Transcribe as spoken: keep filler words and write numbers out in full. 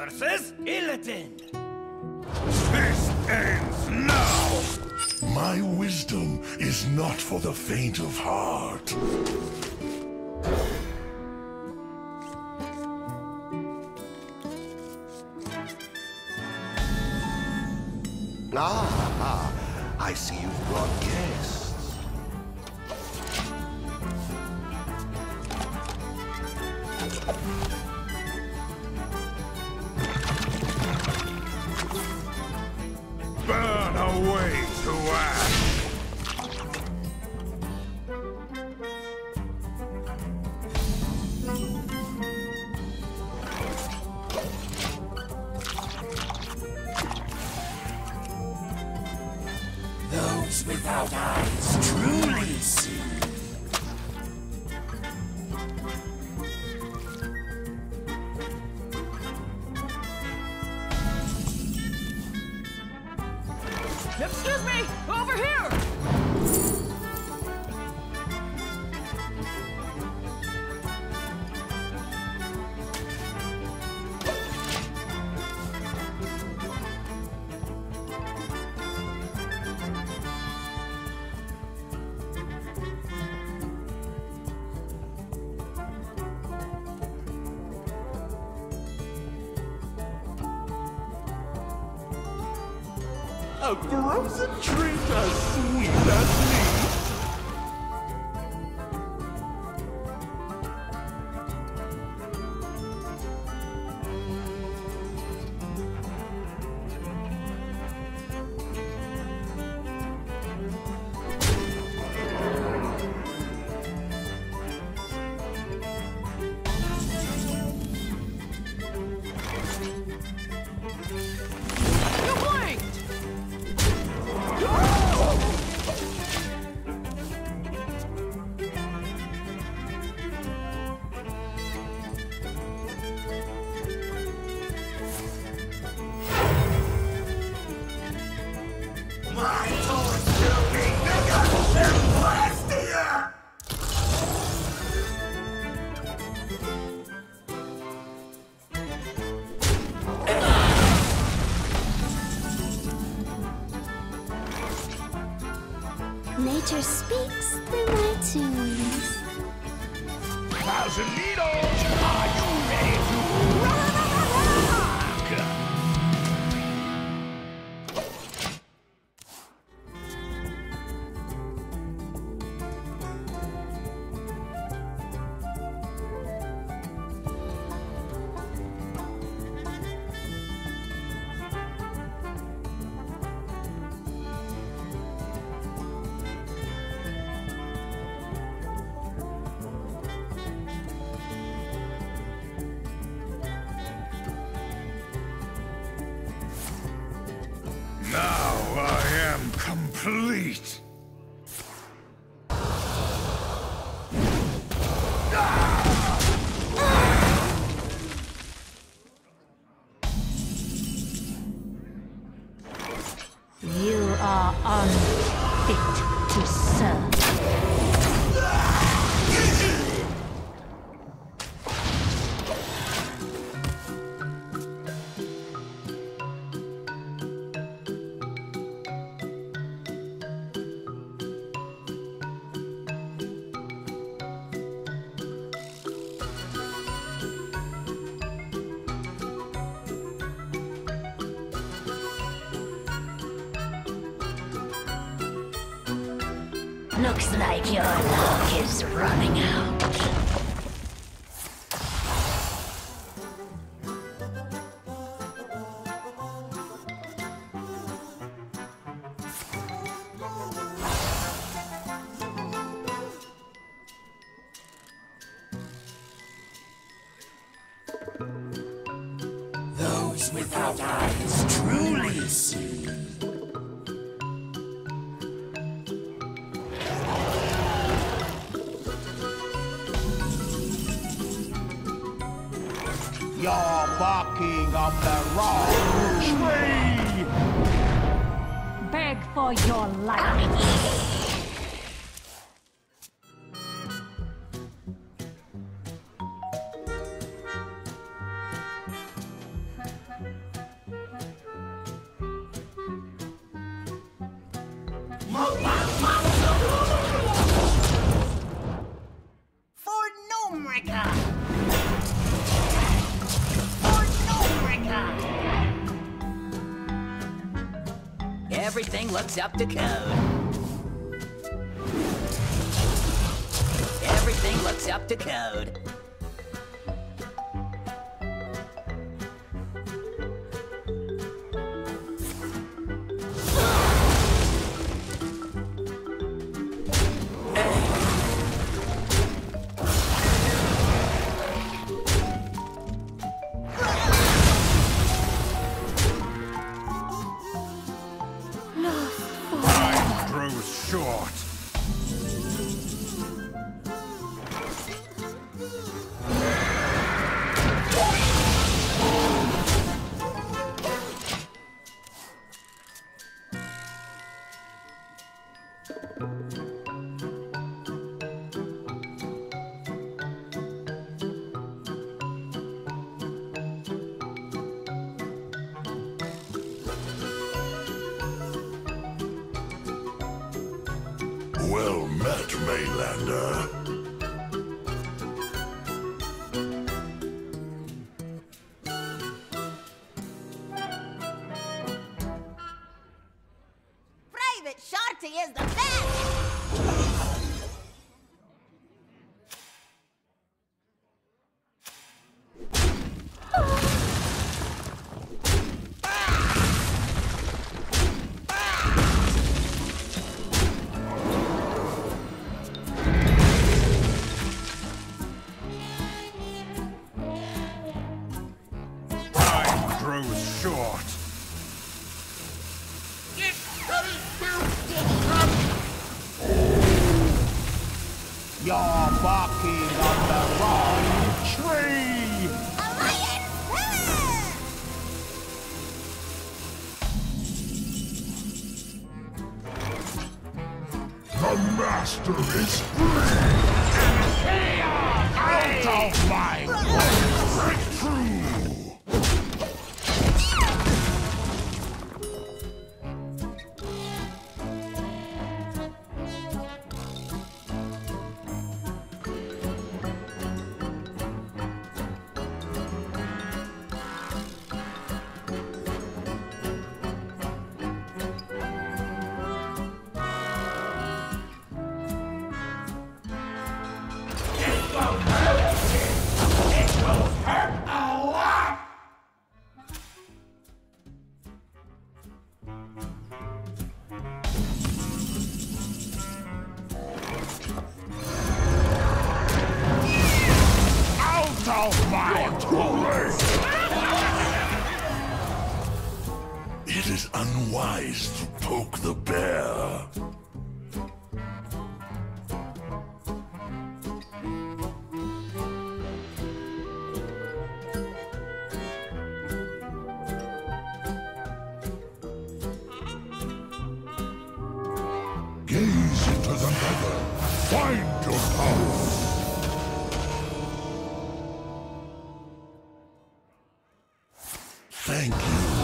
versus Illidan. This ends now! My wisdom is not for the faint of heart. Ah, I see you've brought guests. Burn away to ash! Those without eyes truly see. Excuse me! Over here! A frozen treat as sweet as me. You blinked! My toys will be bigger and blastier! Nature speaks through my tunes. Thousand Needles, are you ready to rock? Now I am complete. You are unfit to serve. Looks like your luck is running out. Those without eyes truly see. You're barking up the wrong tree! Beg for your life. For Nomrica! For Nomrica! Everything looks up to code. Everything looks up to code. Time grows short. Well met, Mainlander. Private Sharty is the best! Time grows short. You're barking on the wrong tree! Alliance winner! The master is free! Out of my way! Breakthrough! Out of my way! It is unwise to poke the bear. Gaze into the nether. Find your power. Thank you.